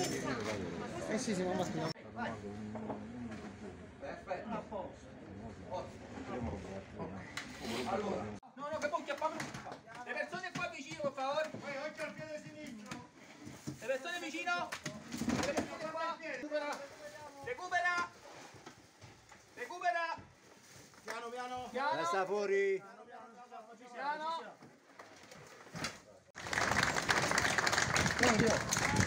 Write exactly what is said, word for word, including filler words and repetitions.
Eh sì, siamo mattina. Aspetta. Allora. No, no, che poi chiappiamo. Le persone qua vicino, per favore. Poi occhio al piede sinistro. Le persone vicino. Le persone qua. Recupera. Recupera. Recupera. Piano, piano. Piano. Resta fuori. Piano. Piano.